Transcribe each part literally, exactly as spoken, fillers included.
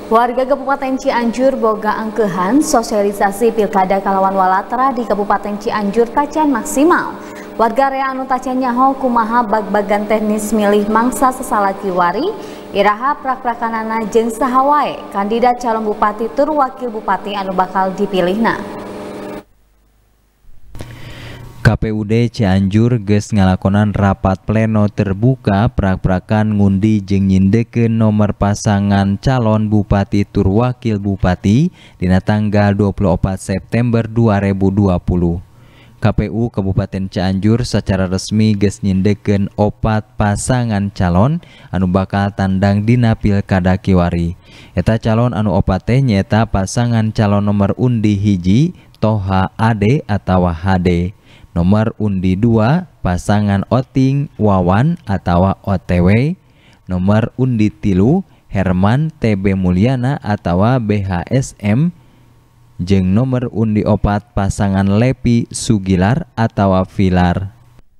Warga Kabupaten Cianjur boga angkehan sosialisasi pilkada kalawan walatra di Kabupaten Cianjur tacan maksimal. Warga rea anu tacan nyaho kumaha bag-bagan teknis milih mangsa sesalaki wari, iraha prak-prakanana jeung saha wae kandidat calon bupati tur wakil bupati anu bakal dipilihna. K P U D Cianjur geus ngalakonan rapat pleno terbuka prak-prakan ngundi jeung nyindekeun nomor pasangan calon bupati tur wakil bupati dina tanggal dua puluh opat September dua ribu dua puluh. K P U Kabupaten Cianjur secara resmi geus nyindekeun opat pasangan calon anu bakal tandang dina pilkada kiwari. Eta calon anu opat teh nyaeta pasangan calon nomor undi hiji Toha Ade atawa H D. Nomor undi dua pasangan Oting Wawan atawa O T W. Nomor undi tilu Herman T B Mulyana atawa B H S M. Jeung nomor undi opat pasangan Lepi Sugilar atawa Vilar.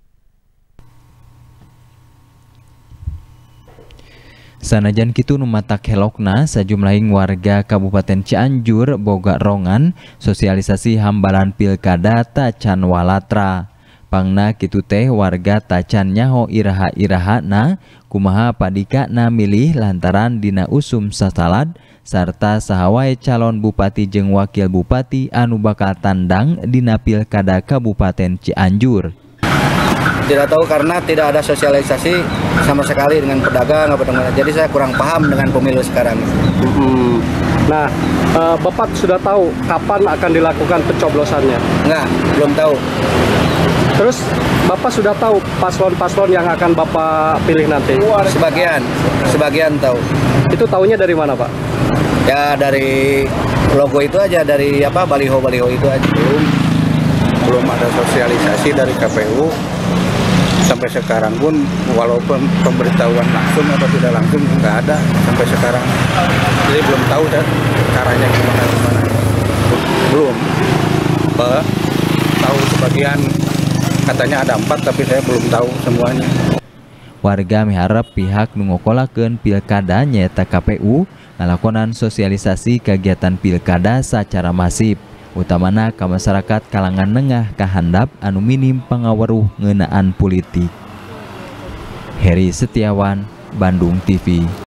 Sanajan kitu nu matak helokna sajumlahing warga Kabupaten Cianjur boga rongan sosialisasi hambalan pilkada tacan walatra. Pangna kitu teh warga tacan nyaho iraha-irahana kumaha padikana milih lantaran dina usum sasalad sarta saha wae calon bupati jeung wakil bupati anu bakal tandang dina pilkada Kabupaten Cianjur. Tidak tahu karena tidak ada sosialisasi sama sekali dengan pedagang apa dengan, jadi saya kurang paham dengan pemilu sekarang. Hmm. Nah, uh, Bapak sudah tahu kapan akan dilakukan pencoblosannya? Enggak, belum tahu. Terus Bapak sudah tahu paslon-paslon yang akan Bapak pilih nanti? Sebagian, sebagian tahu. Itu tahunya dari mana, Pak? Ya dari logo itu aja, dari apa baliho-baliho itu aja. Belum, belum ada sosialisasi dari K P U. Sampai sekarang pun walaupun pemberitahuan langsung atau tidak langsung nggak ada sampai sekarang, jadi belum tahu dan caranya gimana gimana belum bah, tahu sebagian katanya ada empat tapi saya belum tahu semuanya. Warga miharap pihak nu ngokolakeun pilkada nyaeta K P U ngalakonan sosialisasi kegiatan pilkada secara masif, utamana ka masyarakat kalangan nengah kahandap anu minim pangaweruh ngeunaan politik. Heri Setiawan, Bandung T V.